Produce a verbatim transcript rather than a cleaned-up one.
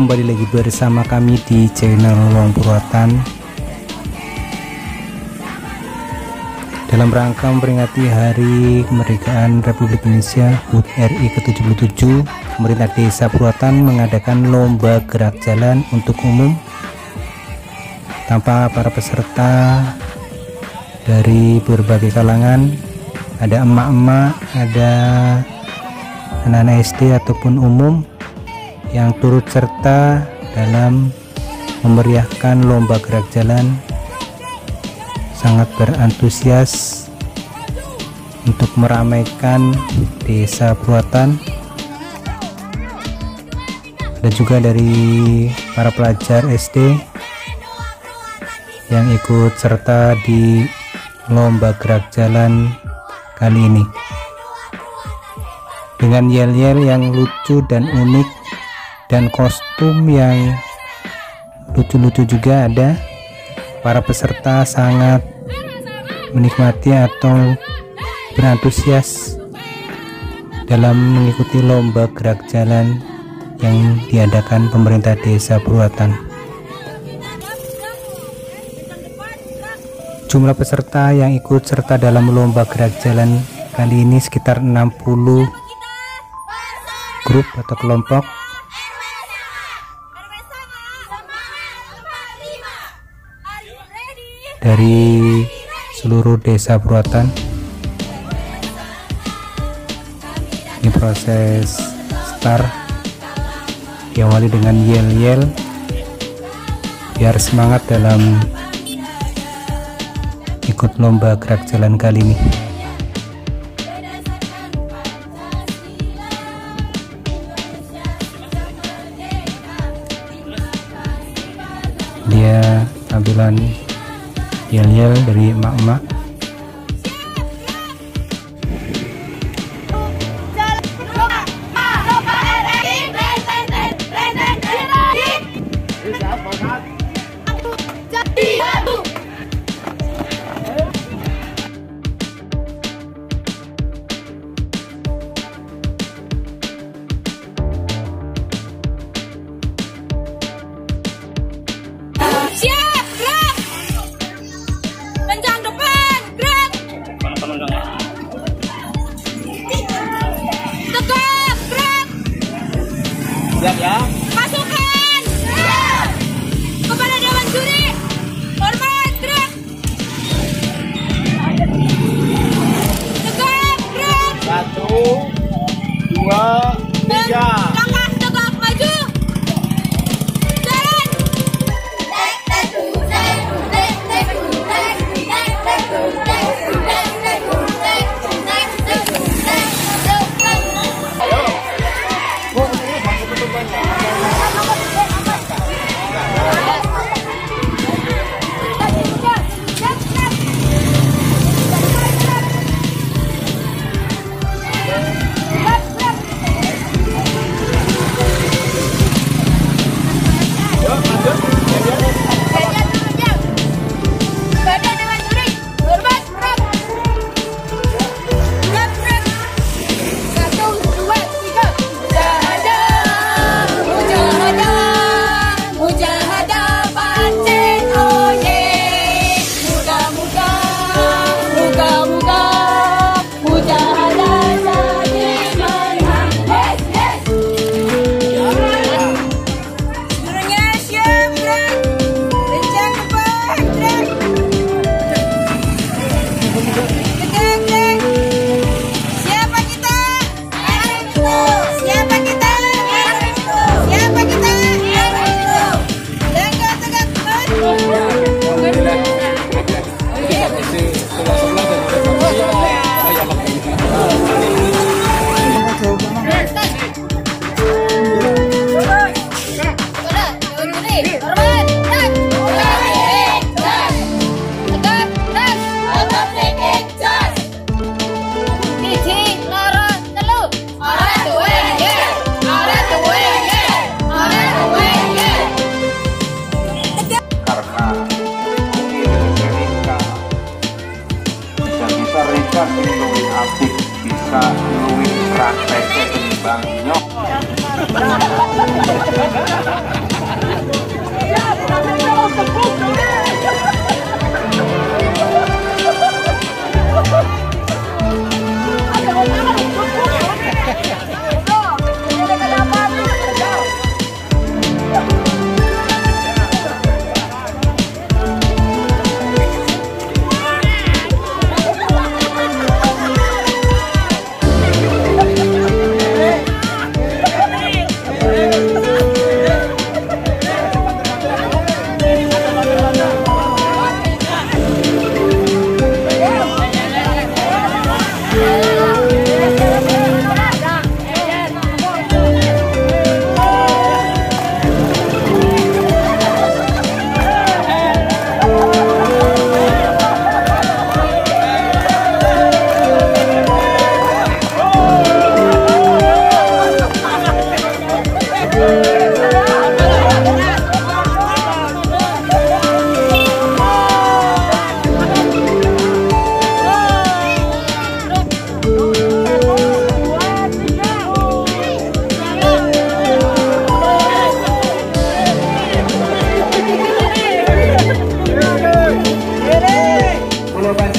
kembali lagi bersama kami di channel Wong Purwatan dalam rangka memperingati Hari Kemerdekaan Republik Indonesia H U T R I ke tujuh puluh tujuh. Pemerintah Desa Purwatan mengadakan lomba gerak jalan untuk umum tanpa para peserta dari berbagai kalangan. Ada emak-emak, ada anak-anak S D ataupun umum yang turut serta dalam memeriahkan lomba gerak jalan, sangat berantusias untuk meramaikan Desa Purwatan. Ada juga dari para pelajar S D yang ikut serta di lomba gerak jalan kali ini dengan yel-yel yang lucu dan unik dan kostum yang lucu-lucu juga. Ada para peserta sangat menikmati atau berantusias dalam mengikuti lomba gerak jalan yang diadakan pemerintah Desa Purwatan. Jumlah peserta yang ikut serta dalam lomba gerak jalan kali ini sekitar enam puluh grup atau kelompok dari seluruh Desa Purwatan. Ini proses start diawali dengan yel-yel biar semangat dalam ikut lomba gerak jalan kali ini. Dia tampilan yel-yel dari emak-emak. Siap ya. Pasukan gerak. Kepada Dewan Juri hormat gerak. Tegak gerak. Satu, dua, tiga. Langkah tegak maju. Jalan. Bisa luwih apik, bisa luwih prakteknya ketimbang nyok. Kalau